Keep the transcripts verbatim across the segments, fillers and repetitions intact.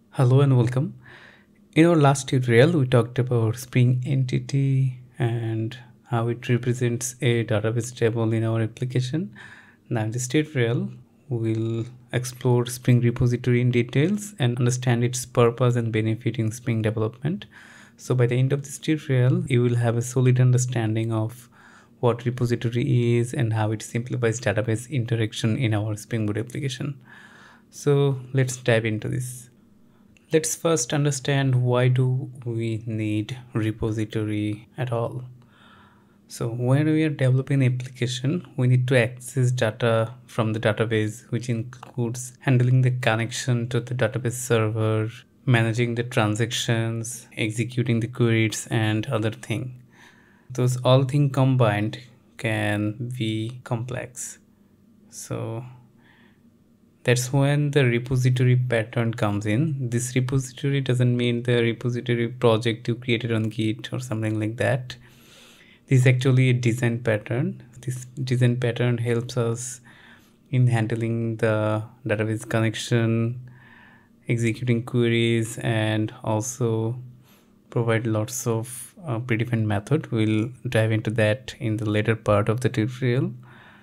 Hello and welcome. In our last tutorial, we talked about Spring Entity and how it represents a database table in our application. Now in this tutorial, we'll explore Spring Repository in details and understand its purpose and benefit in Spring development. So by the end of this tutorial, you will have a solid understanding of what repository is and how it simplifies database interaction in our Spring Boot application. So let's dive into this. Let's first understand why do we need repository at all. So when we are developing an application, we need to access data from the database, which includes handling the connection to the database server, managing the transactions, executing the queries, and other things. Those all things combined can be complex. So that's when the repository pattern comes in. This repository doesn't mean the repository project you created on Git or something like that. This is actually a design pattern. This design pattern helps us in handling the database connection, executing queries, and also provide lots of uh, predefined method. We'll dive into that in the later part of the tutorial.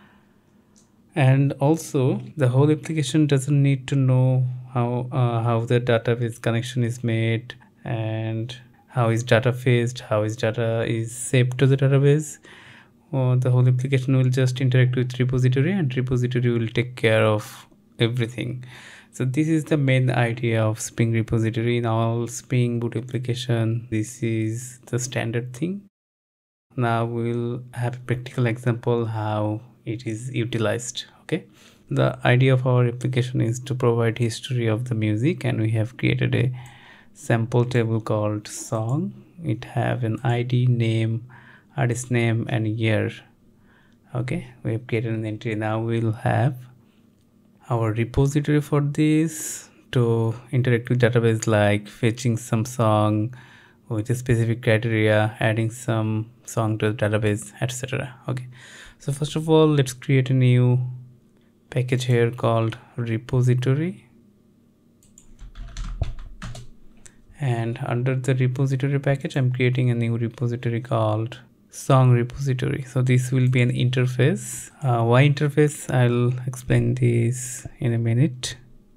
And also the whole application doesn't need to know how uh, how the database connection is made and how is data fetched, how is data is saved to the database. Or the whole application will just interact with repository, and repository will take care of everything. So this is the main idea of Spring Repository in all Spring Boot application. This is the standard thing. Now we'll have a practical example how it is utilized. Okay, the idea of our application is to provide history of the music, and we have created a sample table called song. It have an I D, name, artist name, and year. Okay, we have created an entry. Now we'll have our repository for this to interact with database, like fetching some song with a specific criteria, adding some song to the database, et cetera. Okay, so first of all, let's create a new package here called repository, and under the repository package, I'm creating a new repository called song repository. So this will be an interface. Uh, why interface? I'll explain this in a minute.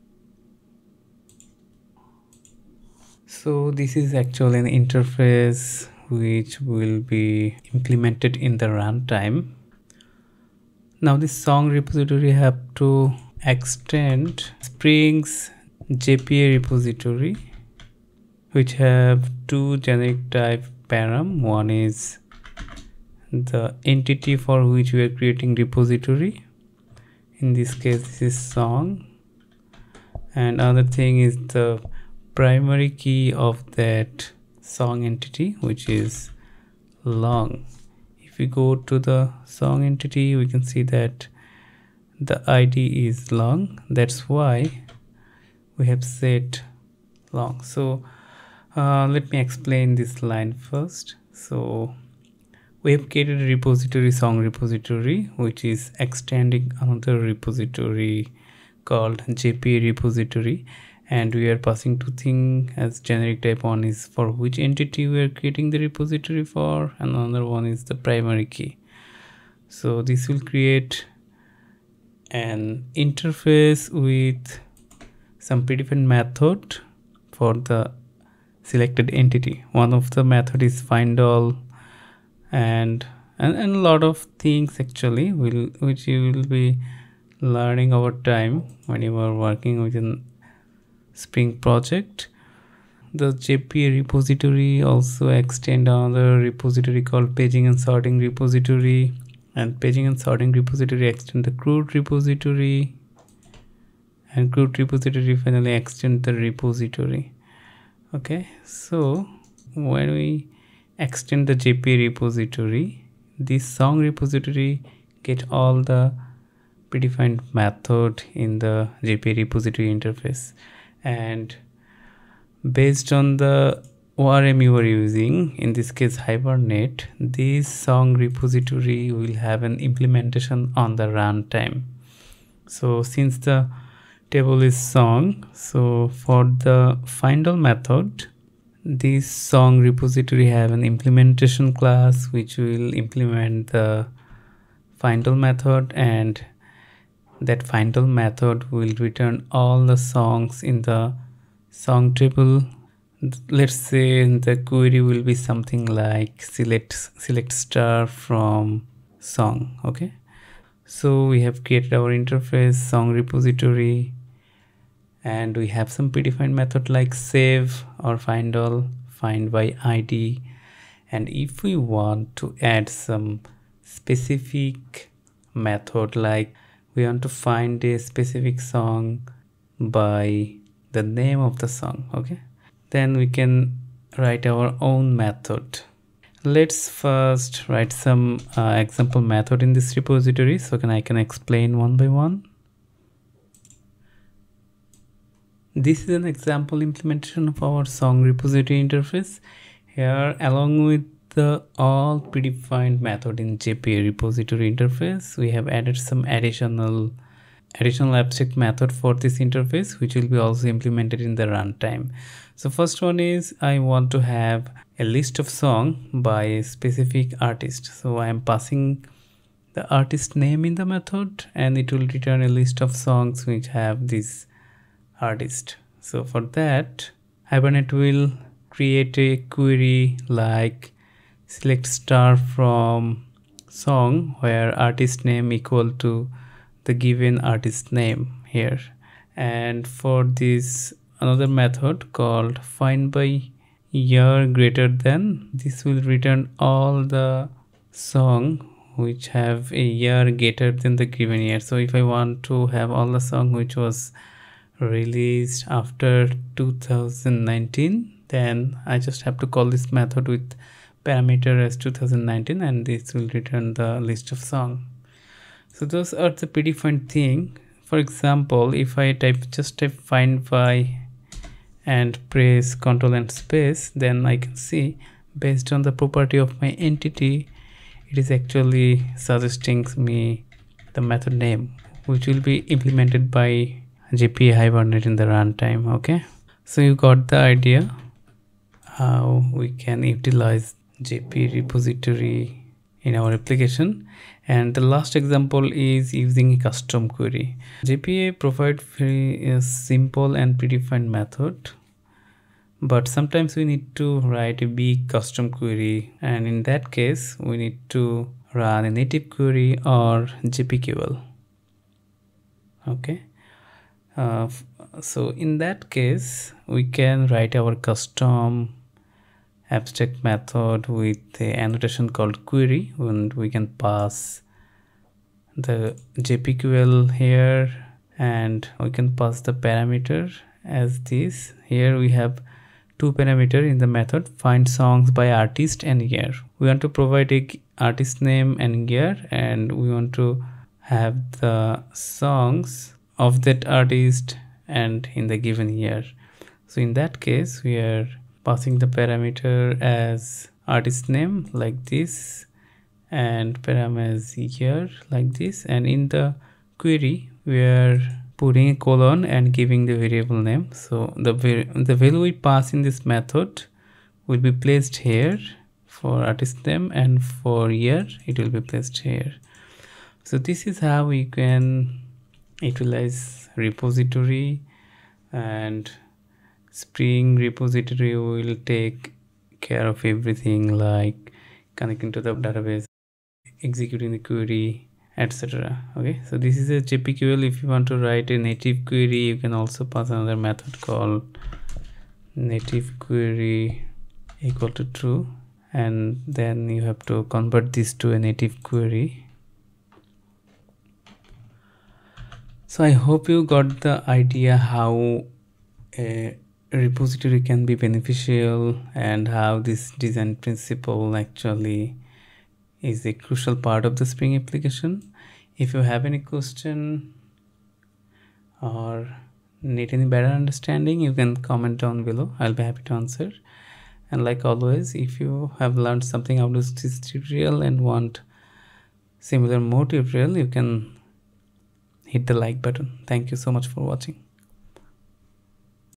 So this is actually an interface which will be implemented in the runtime. Now this song repository have to extend Spring's J P A repository, which have two generic type param. One is the entity for which we are creating repository. In this case, this is song, and other thing is the primary key of that song entity, which is long. If we go to the song entity, we can see that the I D is long. That's why we have set long. So uh, let me explain this line first. So we have created a repository, song repository, which is extending another repository called J P A repository, and we are passing two things as generic type. One is for which entity we are creating the repository for, and another one is the primary key. So this will create an interface with some predefined method for the selected entity. One of the method is find all, and and, and a lot of things actually will which you will be learning over time when you are working within Spring project. The J P A repository also extend another repository called paging and sorting repository, and paging and sorting repository extend the CRUD repository, and CRUD repository finally extend the repository. Okay, so when we extend the J P A repository, this song repository get all the predefined method in the J P A repository interface, and based on the O R M you are using, in this case Hibernate, this song repository will have an implementation on the runtime. So since the table is song. So for the find all method, this song repository have an implementation class which will implement the find all method, and that find all method will return all the songs in the song table. Let's say the query will be something like select select star from song. Okay, so we have created our interface song repository, and we have some predefined method like save or find all, find by I D. And if we want to add some specific method, like we want to find a specific song by the name of the song, okay, then we can write our own method. Let's first write some uh, example method in this repository, so can I can explain one by one. This is an example implementation of our song repository interface. Here, along with the all predefined method in J P A repository interface, we have added some additional additional abstract method for this interface, which will be also implemented in the runtime. So first one is I want to have a list of song by a specific artist. So I am passing the artist name in the method, and it will return a list of songs which have this artist. So for that, Hibernate will create a query like select star from song, where artist name equal to the given artist name here. And for this, another method called find by year greater than, this will return all the song which have a year greater than the given year. So if I want to have all the song which was released after two thousand nineteen, then I just have to call this method with parameter as two thousand nineteen, and this will return the list of song. So those are the predefined thing. For example, if I type just type find by and press Ctrl and space, then I can see based on the property of my entity, it is actually suggesting me the method name, which will be implemented by J P A Hibernate in the runtime. Okay, so you got the idea how we can utilize J P A repository in our application. And the last example is using a custom query. J P A provides very uh, simple and predefined method, but sometimes we need to write a big custom query, and in that case we need to run a native query or J P Q L. Okay, uh, so in that case we can write our custom abstract method with the annotation called query, and we can pass the J P Q L here, and we can pass the parameter as this. Here we have two parameter in the method find songs by artist and year. We want to provide a artist name and year, and we want to have the songs of that artist and in the given year. So in that case we are passing the parameter as artist name like this, and param as year like this, and in the query we are putting a colon and giving the variable name. So the the value we pass in this method will be placed here for artist name, and for year it will be placed here. So this is how we can utilize repository, and Spring repository will take care of everything like connecting to the database, executing the query, et cetera. Okay, so this is a J P Q L. If you want to write a native query, you can also pass another method called native query equal to true, and then you have to convert this to a native query. So I hope you got the idea how a repository can be beneficial, and how this design principle actually is a crucial part of the Spring application. If you have any question or need any better understanding, you can comment down below. I'll be happy to answer. And like always, if you have learned something out of this tutorial and want similar more tutorial, you can hit the like button. Thank you so much for watching.